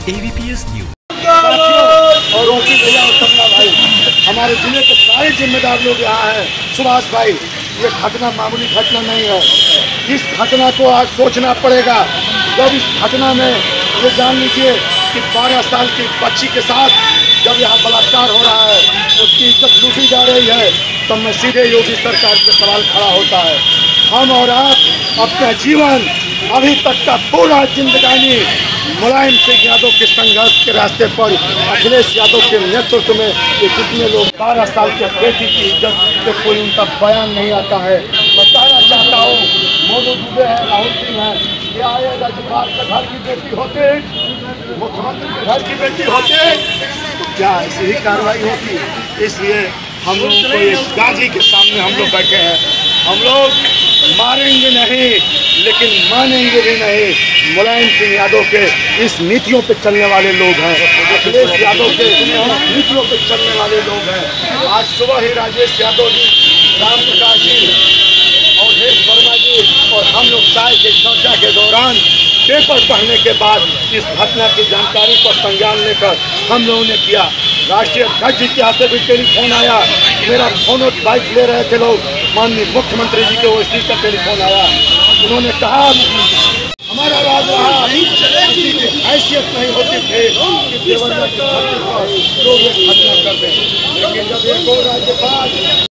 AVPS news. और रोकी भैया और कमला भाई, हमारे जिले के सारे जिम्मेदार लोग यहाँ हैं। सुभाष भाई, ये घटना मामूली घटना नहीं है। इस घटना को आज सोचना पड़ेगा। जब इस घटना में ये जान लीजिए कि 12 साल की बच्ची के साथ जब यहाँ बलात्कार हो रहा है, उसकी इज्जत लूटी जा रही है, तब मैं सीधे योगी सरकार पे सवाल खड़ा होता है। हम और आप अपना जीवन, अभी तक का पूरा जिंदगानी मुलायम सिंह यादव के संघर्ष के रास्ते पर, अखिलेश यादव के नेतृत्व में ये कितने लोग 12 साल के बेटी की इज्जत पे कोई उनका बयान नहीं आता है। बताना चाहता हूँ, मोनू दुबे है, राहुल सिंह है, ये आए राज्यपाल के घर की बेटी होते, मुख्यमंत्री के घर की बेटी होते, तो क्या ऐसी ही कार्रवाई होती? इसलिए हम लोग को एक गाजी के सामने हम लोग बैठे हैं। हम लोग मारेंगे नहीं, लेकिन मानेंगे भी नहीं। मुलायम सिंह यादव के इस नीतियों पे चलने वाले लोग हैं, अखिलेश यादव के नीतियों पे चलने वाले लोग हैं। आज सुबह ही राजेश यादव जी, राम प्रकाश जी और देश वर्मा जी और हम लोग चाय के चर्चा के दौरान पेपर पढ़ने के बाद इस घटना की जानकारी पर संज्ञान लेकर हम लोगों ने किया। राष्ट्रीय अध्यक्ष जी के हाथ से भी टेलीफोन आया, मेरा फोन बाइक ले रहे थे लोग, माननीय मुख्यमंत्री जी के ओएसडी का टेलीफोन आया। उन्होंने कहा हमारा राज रहा, किसी की हैसियत नहीं होती थी कि देवरिया की धरती पर लोग ये घटना कर दें, लेकिन जब एक और राज्यपाल